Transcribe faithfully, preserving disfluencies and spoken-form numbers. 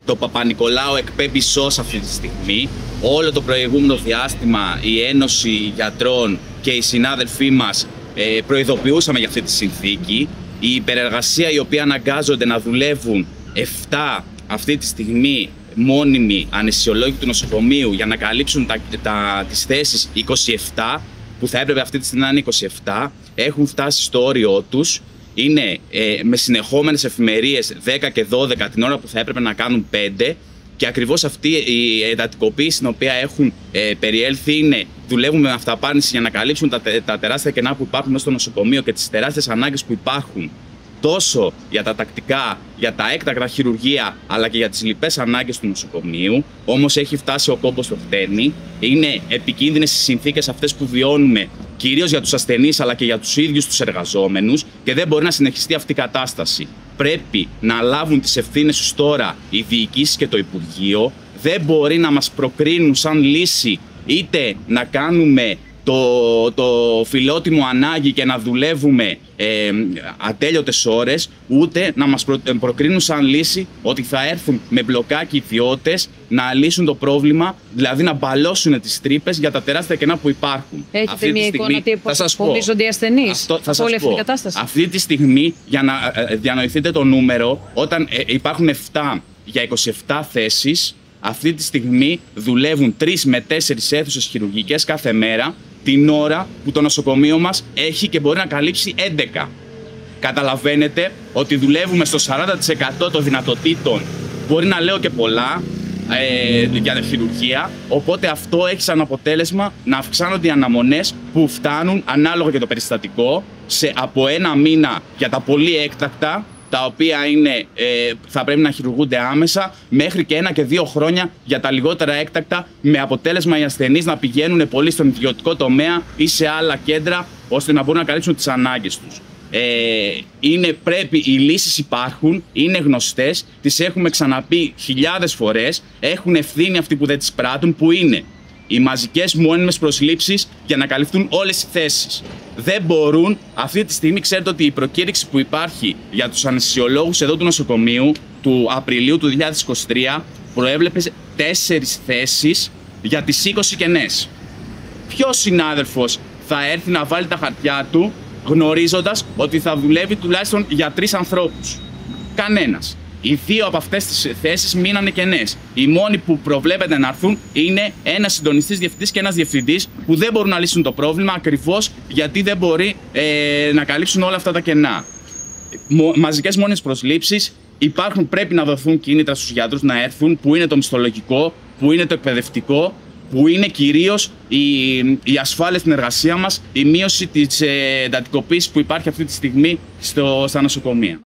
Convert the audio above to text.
το Παπα-Νικολάου εκπέμπει σως αυτή τη στιγμή. Όλο το προηγούμενο διάστημα η Ένωση Γιατρών και οι συνάδελφοί μας ε, προειδοποιούσαμε για αυτή τη συνθήκη. Η υπερεργασία η οποία αναγκάζονται να δουλεύουν εφτά αυτή τη στιγμή μόνιμοι αναισθησιολόγοι του νοσοκομείου για να καλύψουν τα, τα, τις θέσεις είκοσι επτά, που θα έπρεπε αυτή τη στιγμή να είναι είκοσι επτά, έχουν φτάσει στο όριό τους. Είναι ε, με συνεχόμενες εφημερίες δέκα και δώδεκα την ώρα που θα έπρεπε να κάνουν πέντε, και ακριβώς αυτή η εντατικοποίηση στην οποία έχουν ε, περιέλθει είναι δουλεύουν με αυταπάρνηση για να καλύψουν τα, τα τεράστια κενά που υπάρχουν μέσα στο νοσοκομείο και τις τεράστιες ανάγκες που υπάρχουν τόσο για τα τακτικά, για τα έκτακτα χειρουργεία, αλλά και για τις λοιπές ανάγκες του νοσοκομείου. Όμως έχει φτάσει ο κόμπος στο χτένι. Είναι επικίνδυνες οι συνθήκες αυτές που βιώνουμε, κυρίως για τους ασθενείς, αλλά και για τους ίδιους τους εργαζόμενους, και δεν μπορεί να συνεχιστεί αυτή η κατάσταση. Πρέπει να λάβουν τις ευθύνες τους τώρα οι διοικήσεις και το Υπουργείο. Δεν μπορεί να μας προκρίνουν σαν λύση είτε να κάνουμε το, το φιλότιμο ανάγκη και να δουλεύουμε ε, ατέλειωτες ώρες, ούτε να μας προ, προκρίνουν σαν λύση ότι θα έρθουν με μπλοκάκι ιδιώτες να λύσουν το πρόβλημα, δηλαδή να μπαλώσουν τις τρύπες για τα τεράστια κενά που υπάρχουν. Έχετε αυτή μια στιγμή, εικόνα τι αποφασίζονται οι ασθενείς αυτό, θα από όλη σας αυτή πω, την κατάσταση? Αυτή τη στιγμή, για να ε, διανοηθείτε το νούμερο, όταν ε, υπάρχουν επτά για είκοσι επτά θέσεις, αυτή τη στιγμή δουλεύουν τρεις με τέσσερις αίθουσες χειρουργικές κάθε μέρα, την ώρα που το νοσοκομείο μας έχει και μπορεί να καλύψει έντεκα. Καταλαβαίνετε ότι δουλεύουμε στο σαράντα τοις εκατό των δυνατοτήτων, μπορεί να λέω και πολλά, ε, για χειρουργία, οπότε αυτό έχει σαν αποτέλεσμα να αυξάνονται οι αναμονές που φτάνουν, ανάλογα και το περιστατικό, σε από ένα μήνα για τα πολύ έκτακτα, τα οποία είναι, ε, θα πρέπει να χειρουργούνται άμεσα, μέχρι και ένα και δύο χρόνια για τα λιγότερα έκτακτα, με αποτέλεσμα οι ασθενείς να πηγαίνουν πολύ στον ιδιωτικό τομέα ή σε άλλα κέντρα, ώστε να μπορούν να καλύψουν τις ανάγκες τους. Ε, είναι, πρέπει, οι λύσεις υπάρχουν, είναι γνωστές, τις έχουμε ξαναπεί χιλιάδες φορές, έχουν ευθύνη αυτοί που δεν τις πράττουν, που είναι οι μαζικές μόνιμες προσλήψεις για να καλυφθούν όλες οι θέσεις. Δεν μπορούν, αυτή τη στιγμή ξέρετε ότι η προκήρυξη που υπάρχει για τους αναισθησιολόγους εδώ του νοσοκομείου του Απριλίου του δύο χιλιάδες είκοσι τρία προέβλεπε τέσσερις θέσεις για τις είκοσι κενές. Ποιος συνάδελφος θα έρθει να βάλει τα χαρτιά του γνωρίζοντας ότι θα δουλεύει τουλάχιστον για τρεις ανθρώπους? Κανένας. Οι δύο από αυτές τις θέσεις μείνανε κενές. Οι μόνοι που προβλέπεται να έρθουν είναι ένας συντονιστής διευθυντής και ένας διευθυντής, που δεν μπορούν να λύσουν το πρόβλημα ακριβώς γιατί δεν μπορεί ε, να καλύψουν όλα αυτά τα κενά. Μαζικές μόνιμες προσλήψεις υπάρχουν, πρέπει να δοθούν κίνητρα στους γιατρούς να έρθουν, που είναι το μισθολογικό, που είναι το εκπαιδευτικό, που είναι κυρίως η, η ασφάλεια στην εργασία μας, η μείωση της ε, εντατικοποίησης που υπάρχει αυτή τη στιγμή στο, στα νοσοκομεία.